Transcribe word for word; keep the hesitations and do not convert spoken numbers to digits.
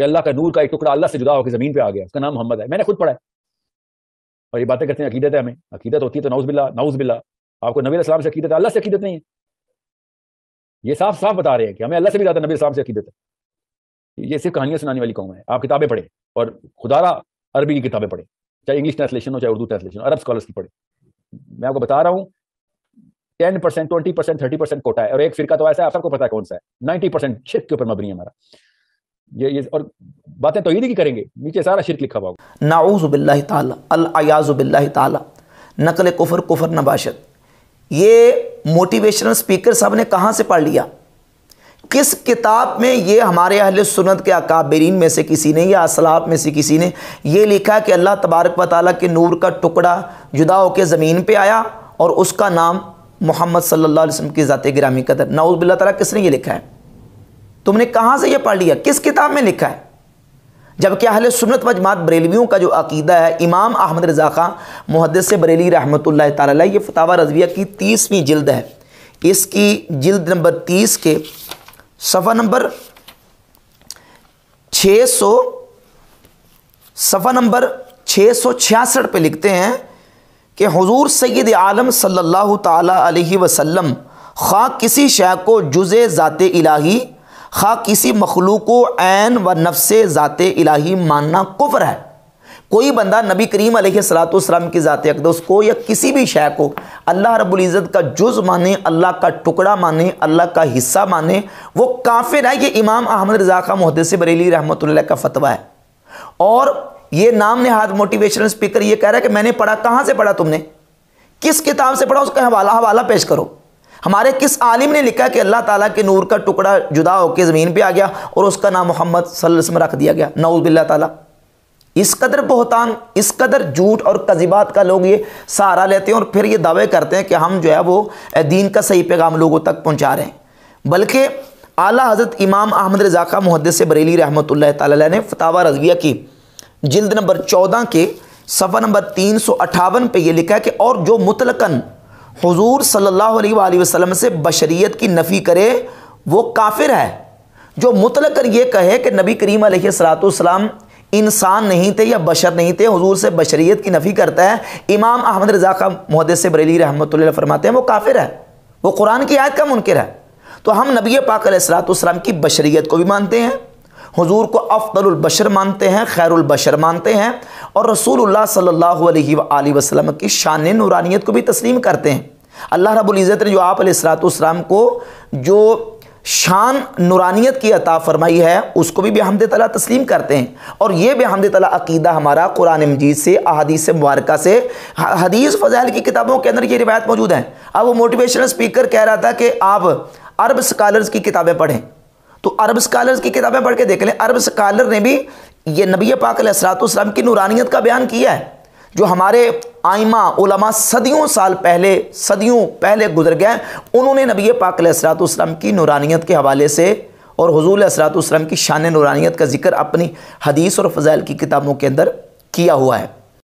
कि अल्लाह का नूर का एक टुकड़ा अल्लाह से जुदा होकर ज़मीन पे आ गया, उसका नाम मोहम्मद है। मैंने खुद पढ़ा है। और ये बातें करते हैं अकीदत है, हमें अकीदत होती है तो नाउज़ बिल्लाह नाउज़ बिल्लाह। आपको नबी अलैहि सलाम से अकीदत है, अल्लाह से अकीदत नहीं है। ये साफ साफ बता रहे हैं कि हमें अल्लाह से भी ज़्यादा नबी अलैहि सलाम से अकीदत है। ये सिर्फ कहानियां सुनाने वाली कौम है। आप किताबें पढ़ें और खुदारा अरबी की किताबें पढ़ें, चाहे इंग्लिश ट्रांसलेशन हो चाहे उर्दू ट्रांसलेशन, अरब स्कॉलर्स की पढ़ें। मैं आपको बता रहा हूँ ten percent twenty percent thirty percent quota है, और एक फिरका तो ऐसा है आप सबको पता है कौन सा है, नाइन्टी परसेंट शिर्क के ऊपर मबनी है हमारा। ये ये और बातें तौहीद की करेंगे, नीचे सारा शिर्क लिखा हुआ होगा। नाऊज़ु बिल्लाहि ताला अल अयाज़ु बिल्लाहि ताला नकल कुफर कुफर नबाशत। ये मोटिवेशनल स्पीकर साहब ने कहाँ से पढ़ लिया? किस किताब में ये हमारे अहले सुन्नत के अकाबरीन में से किसी ने या असलाफ में से किसी ने ये लिखा कि अल्लाह तबारक व तआला के नूर का टुकड़ा जुदा होकर ज़मीन पे आया और उसका नाम मोहम्मद सल्लल्लाहु अलैहि वसल्लम की ज़ात गिरामी कदर? नाऊज़ बिल्लाह ताला, किसने ये लिखा है? तुमने कहाँ से ये पढ़ लिया? किस किताब में लिखा है? जबकि अहले सुन्नत व जमात बरेलवियों का जो अकीदा है, इमाम अहमद रज़ा खां मुहद्दिस बरेली रहमतुल्लाह ताला अलैह, ये फतावा रज़विया की तीसवीं जिल्द है, इसकी जिल्द नंबर तीस के सफ़ा नंबर छः सौ सफ़ा नंबर छः सौ छियासठ पे लिखते हैं कि हुज़ूर सय्यद आलम सल्लल्लाहु ताला अलैहि वसल्लम खा किसी शय को जुज़े ज़ाते इलाही, खा किसी मखलूक को ऐन व नफ्से ज़ाते इलाही मानना कुफ्र है। कोई बंदा नबी करीम अलैहिस्सलातु वस्सलाम की ज़ात अक़दस को या किसी भी शय को अल्लाह रब्बुल इज़्ज़त का जुज़ माने, अल्लाह का टुकड़ा माने, अल्लाह का हिस्सा माने, वो काफिर है। ये इमाम अहमद रज़ा खां मुहद्दिस बरेली रहमतुल्लाह का फतवा है। और ये नाम नेहाद मोटिवेशनल स्पीकर ये कह रहा है कि मैंने पढ़ा। कहाँ से पढ़ा तुमने? किस किताब से पढ़ा? उसका हवाला हवाला पेश करो। हमारे किस आलिम ने लिखा कि अल्लाह ताला के नूर का टुकड़ा जुदा होकर ज़मीन पे आ गया और उसका नाम मोहम्मद सल्लल्लाहु अलैहि वसल्लम रख दिया गया? नाऊज़ बिल्लाह ताला। इस कदर बहतान, इस कदर झूठ और कज़िबात का लोग ये सहारा लेते हैं और फिर ये दावे करते हैं कि हम जो है वो दीन का सही पैगाम लोगों तक पहुँचा रहे हैं। बल्कि आला हज़रत इमाम अहमद रज़ा खां मुहद्दिस बरेली रहमतुल्लाह ताला अलैह ने फतावा रज़विया की जिल्द नंबर चौदह के सफ़ा नंबर तीन सौ अट्ठावन पे ये लिखा है कि और जो मुतलकन हुज़ूर सल्लल्लाहु अलैहि वसल्लम से बशरियत की नफ़ी करे वो काफिर है। जो मुतलकन ये कहे कि नबी करीम अलैहिस्सलातु वस्सलाम इंसान नहीं थे या बशर नहीं थे, हुज़ूर से बशरियत की नफ़ी करता है, इमाम अहमद रज़ा खां मुहद्दिस बरेली रहमतुल्लाह फरमाते हैं वो काफिर है, वो कुरान की आयत का मुनकिर है। तो हम नबी पाक अलैहिस्सलातु वस्सलाम की बशरियत को भी मानते हैं, हुज़ूर को अफ़दलुल बशर मानते हैं, खैरुल बशर मानते हैं, और रसूलुल्लाह सल्लल्लाहु अलैहि वसल्लम की शान नूरानियत को भी तस्लीम करते हैं। अल्लाह रब्बुल इज़्ज़त ने जो आप अलैहिस्सलातु वस्सलाम को जो शान नूरानियत की अता फरमाई है उसको भी बिहम्द तआला तस्लीम करते हैं। और ये बिहम्द तआला अकीदा हमारा कुरान मजीद से, अहादीस मुबारका से, हदीस फ़ज़ाइल की किताबों के अंदर ये रिवायत मौजूद है। अब वो मोटिवेशनल स्पीकर कह रहा था कि आप अरब स्कॉलर्स की किताबें पढ़ें, तो अरब स्कॉलर्स की किताबें पढ़ के देख लें। अरब स्कॉलर ने भी ये नबी पाक अलैहिस्सलातु वस्सलाम की नूरानियत का बयान किया है। जो हमारे आइमा उलमा सदियों साल पहले सदियों पहले गुजर गए, उन्होंने नबी पाक अलैहिस्सलातु वस्सलाम की नूरानियत के हवाले से और हुज़ूर अलैहिस्सलातु वस्सलाम की शान नूरानियत का जिक्र अपनी हदीस और फ़ज़ाइल की किताबों के अंदर किया हुआ है।